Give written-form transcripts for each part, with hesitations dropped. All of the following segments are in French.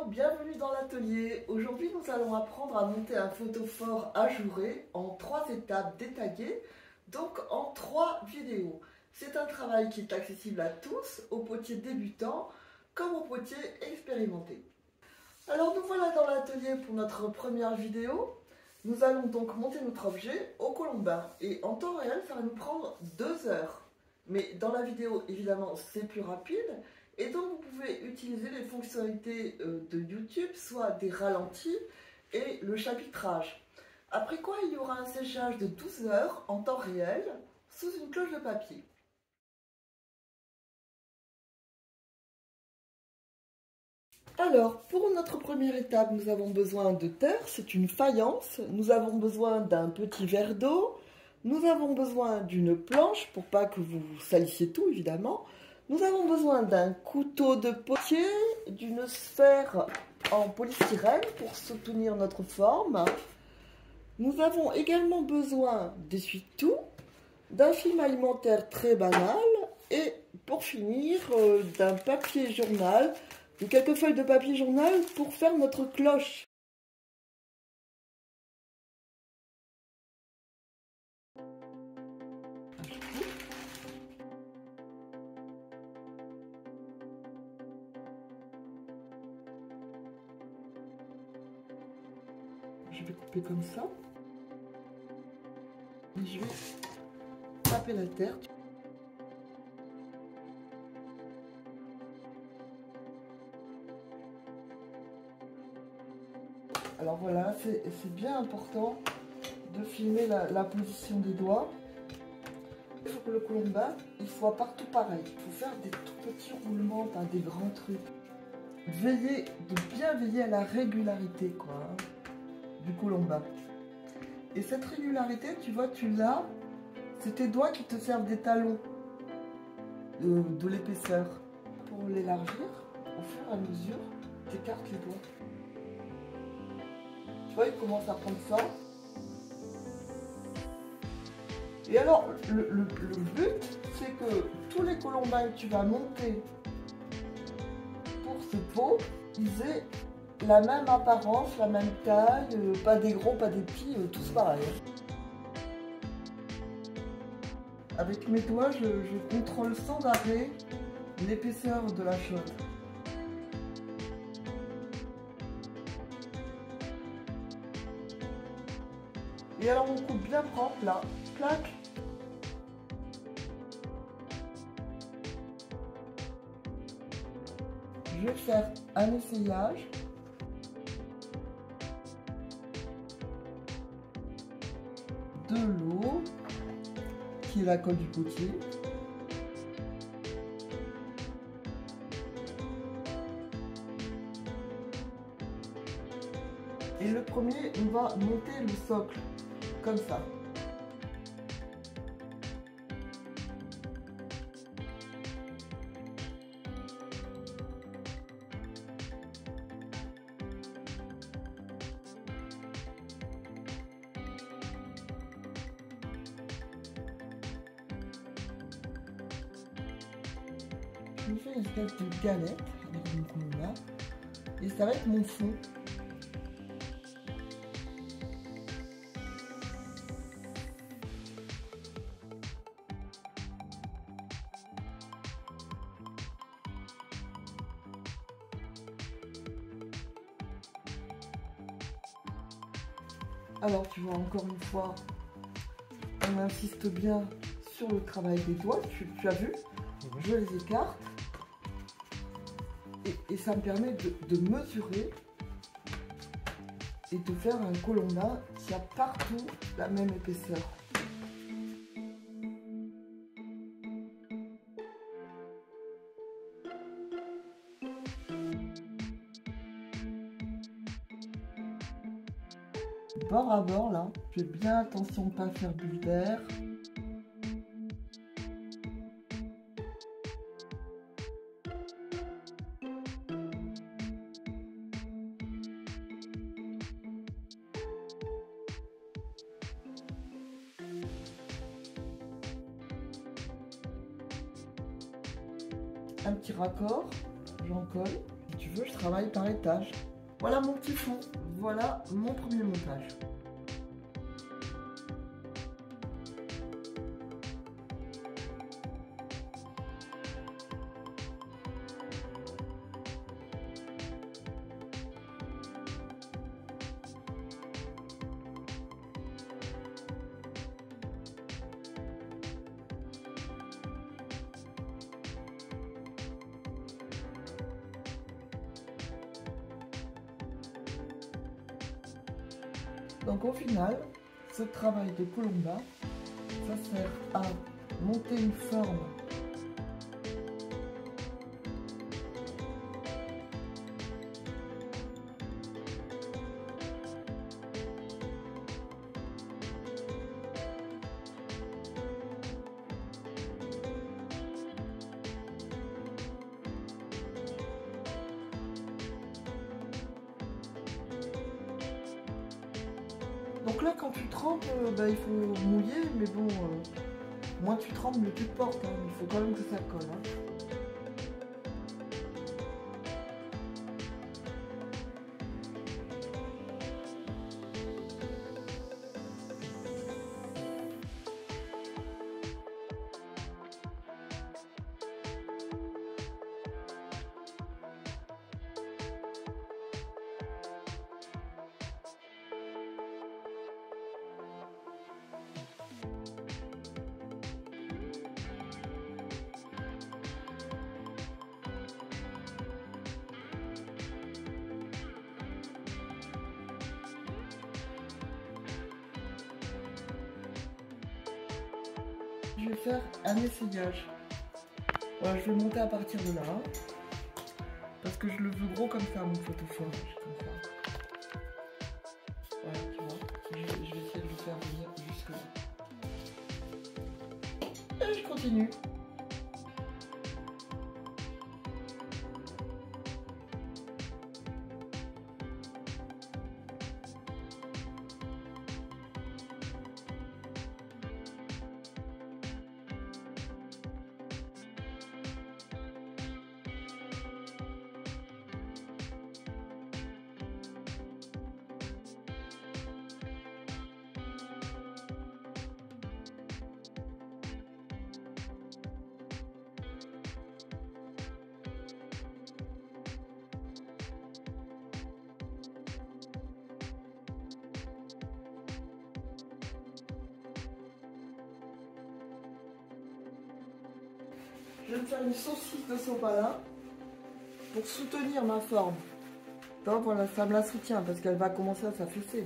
Hello, bienvenue dans l'atelier. Aujourd'hui, nous allons apprendre à monter un photophore ajouré en 3 étapes détaillées, donc en 3 vidéos. C'est un travail qui est accessible à tous, aux potiers débutants comme aux potiers expérimentés. Alors nous voilà dans l'atelier pour notre première vidéo. Nous allons donc monter notre objet au colombin et en temps réel, ça va nous prendre 2 heures. Mais dans la vidéo, évidemment, c'est plus rapide. Et donc, vous pouvez utiliser les fonctionnalités de YouTube, soit des ralentis et le chapitrage. Après quoi, il y aura un séchage de 12 heures en temps réel sous une cloche de papier. Alors, pour notre première étape, nous avons besoin de terre, c'est une faïence. Nous avons besoin d'un petit verre d'eau. Nous avons besoin d'une planche pour pas que vous salissiez tout, évidemment. Nous avons besoin d'un couteau de potier, d'une sphère en polystyrène pour soutenir notre forme. Nous avons également besoin d'essuie-tout, d'un film alimentaire très banal et pour finir d'un papier journal, de quelques feuilles de papier journal pour faire notre cloche. Je vais couper comme ça. Et je vais taper la terre. Alors voilà, c'est bien important de filmer la position des doigts. Il faut que le colombin il soit partout pareil. Il faut faire des tout petits roulements, pas des grands trucs. Bien veiller à la régularité quoi, hein, du colombin. Et cette régularité, tu vois, tu l'as, c'est tes doigts qui te servent des talons de l'épaisseur. Pour l'élargir, au fur et à mesure, tu écartes les doigts. Tu vois, il commence à prendre ça. Et alors, le but, c'est que tous les colombins que tu vas monter pour ce pot, ils aient la même apparence, la même taille, pas des gros, pas des petits, tous pareils. Avec mes doigts, je contrôle sans arrêt l'épaisseur de la chose. Et alors on coupe bien propre là, clac. Je vais faire un essayage. De l'eau, qui est la colle du potier. Et le premier, on va monter le socle, comme ça. Je me fais une espèce de galette avec mon colombin et ça va être mon fond. Alors tu vois, encore une fois, on insiste bien sur le travail des doigts, tu as vu, je les écarte et ça me permet de mesurer et de faire un colombin qui a partout la même épaisseur. Bord à bord là, je fais bien attention de ne pas faire bulle d'air. Un petit raccord, j'en colle Si tu veux, je travaille par étage. Voilà mon petit fond, voilà mon premier montage. Donc au final, ce travail de colomba, ça sert à monter une forme Donc là, quand tu trempes, il faut mouiller, mais bon, moins tu trempes, mieux tu te portes. Hein. Il faut quand même que ça colle. Hein. Je vais faire un essayage. Voilà, je vais monter à partir de là. Parce que je le veux gros comme ça, mon photophore. Comme ça. Voilà, tu vois. Je vais essayer de le faire venir jusque là. Et je continue. Je vais me faire une saucisse de sopalin pour soutenir ma forme. Donc voilà, ça me la soutient parce qu'elle va commencer à s'affaisser là.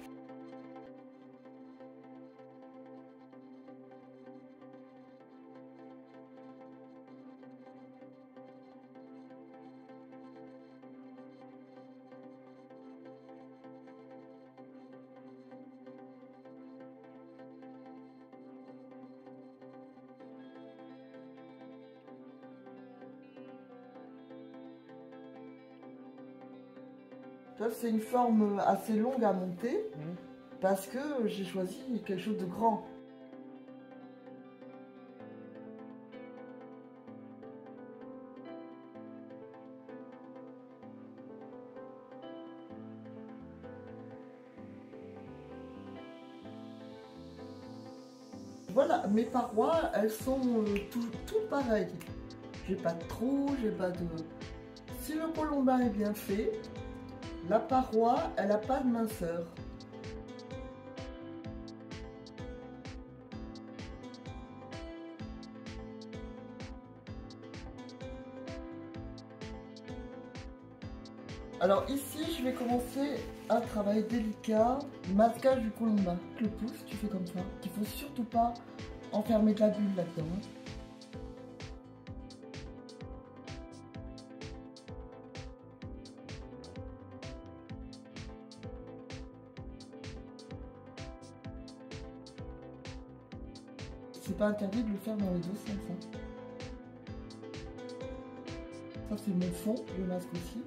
C'est une forme assez longue à monter parce que j'ai choisi quelque chose de grand. Voilà, mes parois, elles sont toutes pareilles. J'ai pas de trous, j'ai pas de... Si le colombin est bien fait, la paroi, elle n'a pas de minceur. Alors ici, je vais commencer un travail délicat, masquage du colombin. Le pouce, tu fais comme ça. Il ne faut surtout pas enfermer de la bulle là-dedans. C'est pas interdit de le faire dans les deux sens. Hein. Ça c'est mon fond, je le masque aussi.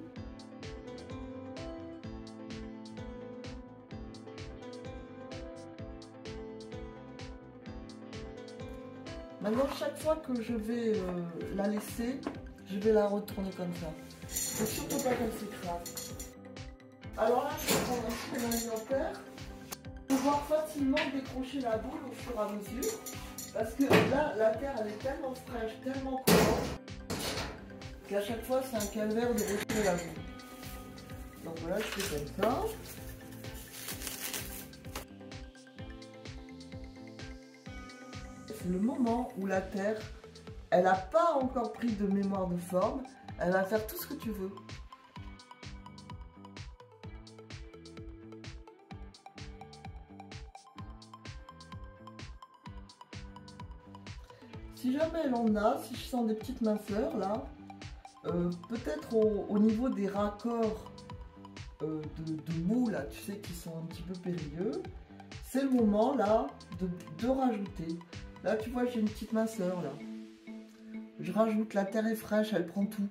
Maintenant, chaque fois que je vais la laisser, je vais la retourner comme ça. faut surtout pas qu'elle s'écrase. Alors là, je vais prendre un supplément alimentaire pour pouvoir facilement décrocher la boule au fur et à mesure. Parce que là, la terre, elle est tellement fraîche, tellement courante, qu'à chaque fois, c'est un calvaire de retirer la boule. Donc voilà, je fais comme ça. C'est le moment où la terre, elle n'a pas encore pris de mémoire de forme, elle va faire tout ce que tu veux. Si jamais elle en a, si je sens des petites minceurs là, peut-être au niveau des raccords de mou là, tu sais, qui sont un petit peu périlleux, c'est le moment là de rajouter. Là tu vois, j'ai une petite minceur là. Je rajoute, la terre est fraîche, elle prend tout.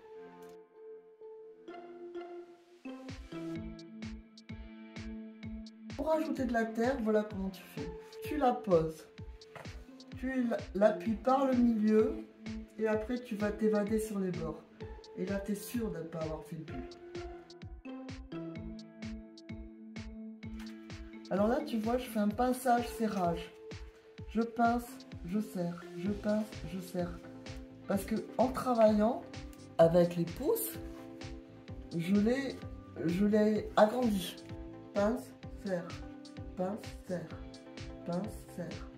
Pour rajouter de la terre, voilà comment tu fais. Tu la poses, tu l'appuies par le milieu et après tu vas t'évader sur les bords. Et là tu es sûr de ne pas avoir fait de bulle. Alors là tu vois, je fais un pinçage serrage. Je pince, je serre, je pince, je serre. Parce que en travaillant avec les pouces, je l'ai agrandi. Pince, serre, pince, serre, pince, serre.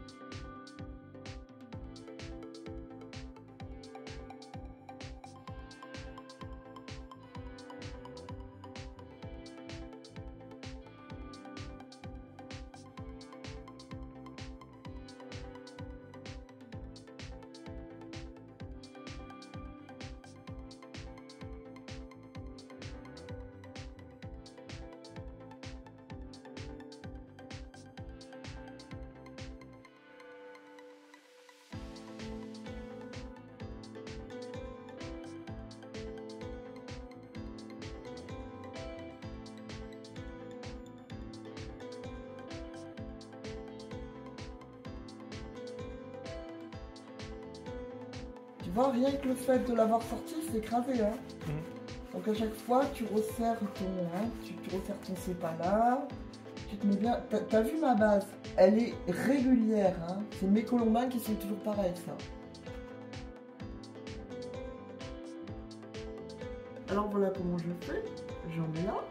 Tu vois, rien que le fait de l'avoir sorti, c'est écrasé. Hein. Donc à chaque fois, tu resserres tu resserres ton sépalin. Tu te mets bien. T'as vu ma base? Elle est régulière. Hein. C'est mes colombins qui sont toujours pareils, ça. Alors voilà comment je fais. J'en mets là.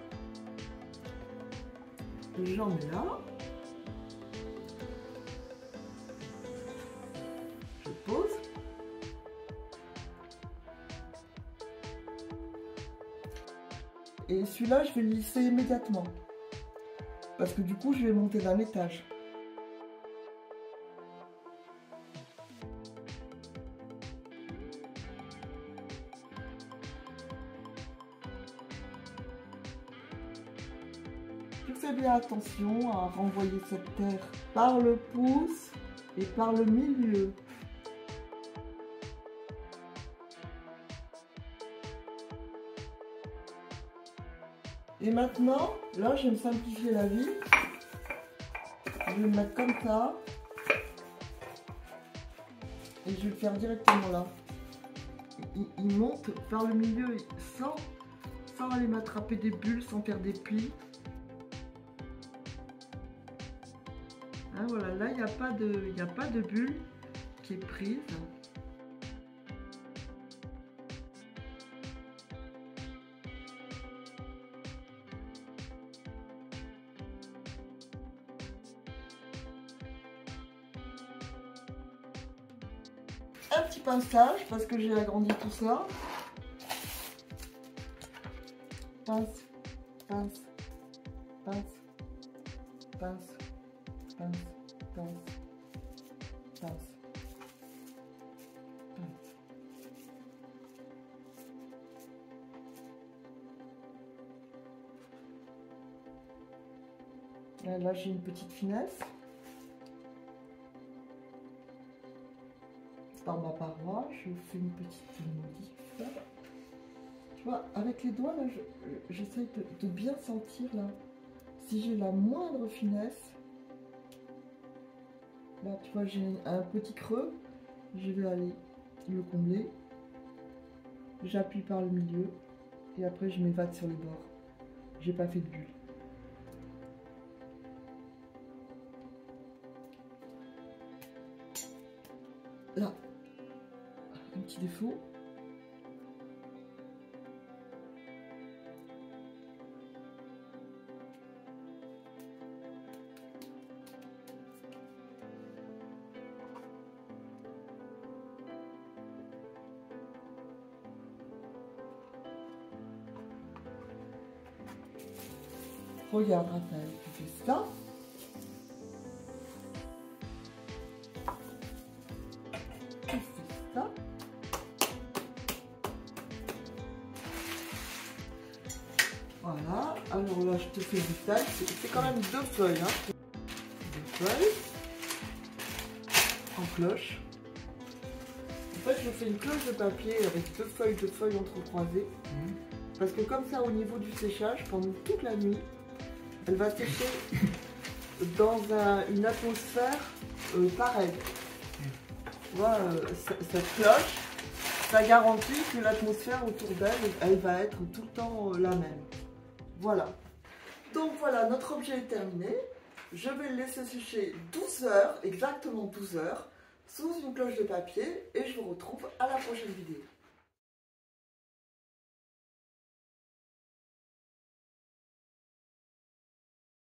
J'en mets là. Je pose. Et celui-là, je vais le lisser immédiatement. Parce que du coup, je vais monter d'un étage. Tu fais bien attention à renvoyer cette terre par le pouce et par le milieu. Et maintenant, là, je vais me simplifier la vie. Je vais le mettre comme ça. Et je vais le faire directement là. Il monte par le milieu sans aller m'attraper des bulles, sans faire des plis. Hein, voilà, là, il n'y a pas de bulle qui est prise. Un petit pinçage parce que j'ai agrandi tout ça. Pince, pince, pince, pince, pince, pince, pince, pince. Là j'ai une petite finesse. Par ma paroi, je fais une petite modif. Tu vois, avec les doigts, là, j'essaie de bien sentir, là, si j'ai la moindre finesse. Là, tu vois, j'ai un petit creux, je vais aller le combler. j'appuie par le milieu et après je m'évade sur les bords. J'ai pas fait de bulle. Là, un petit défaut. Regarde Raphaël, tu fais ça. Tu fais ça. Voilà, alors là je te fais du taille, c'est quand même 2 feuilles. Hein. 2 feuilles en cloche. En fait je fais une cloche de papier avec 2 feuilles entrecroisées. Parce que comme ça au niveau du séchage, pendant toute la nuit, elle va sécher dans une atmosphère pareille. Tu vois, cette cloche, ça garantit que l'atmosphère autour d'elle, elle va être tout le temps la même. Voilà. Donc voilà, notre objet est terminé. Je vais le laisser sécher 12 heures, exactement 12 heures, sous une cloche de papier et je vous retrouve à la prochaine vidéo.